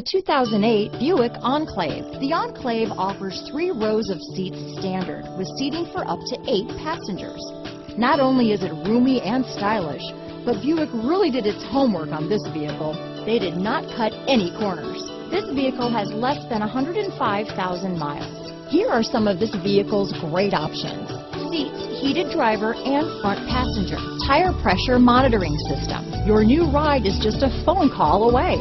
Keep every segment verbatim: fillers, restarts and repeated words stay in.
The two thousand eight Buick Enclave. The Enclave offers three rows of seats standard with seating for up to eight passengers. Not only is it roomy and stylish, but Buick really did its homework on this vehicle. They did not cut any corners. This vehicle has less than one hundred five thousand miles. Here are some of this vehicle's great options. Seats, heated driver and front passenger, tire pressure monitoring system. Your new ride is just a phone call away.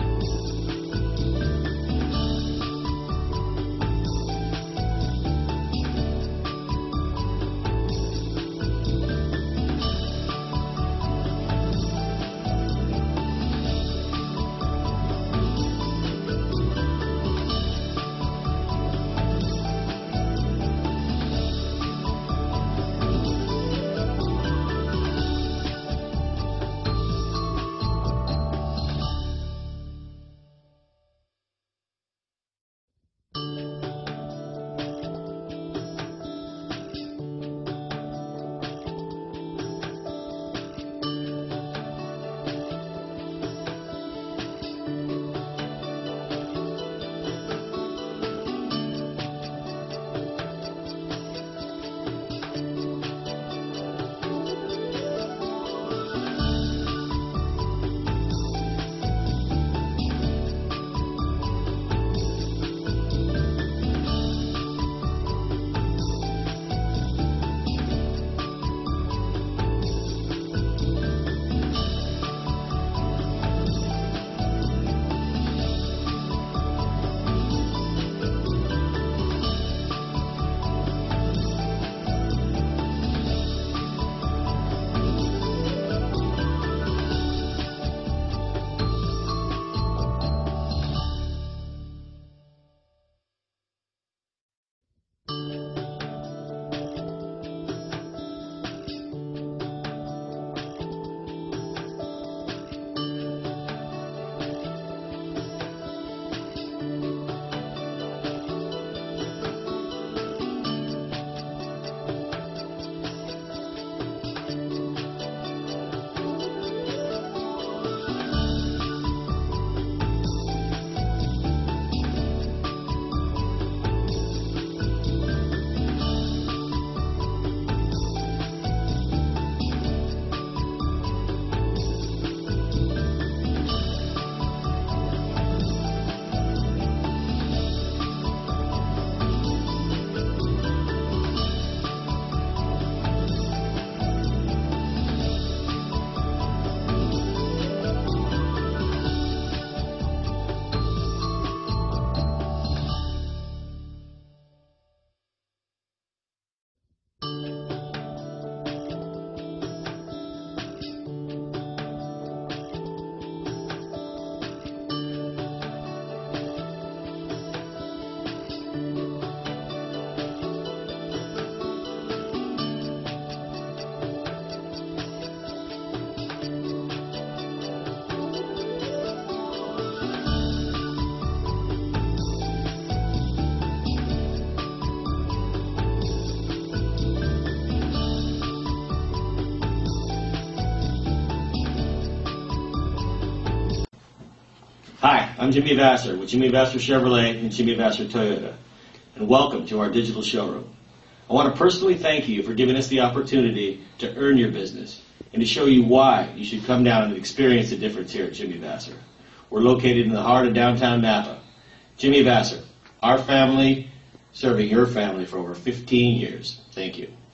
Hi, I'm Jimmy Vasser with Jimmy Vasser Chevrolet and Jimmy Vasser Toyota, and welcome to our digital showroom. I want to personally thank you for giving us the opportunity to earn your business and to show you why you should come down and experience the difference here at Jimmy Vasser. We're located in the heart of downtown Napa. Jimmy Vasser, our family serving your family for over fifteen years. Thank you.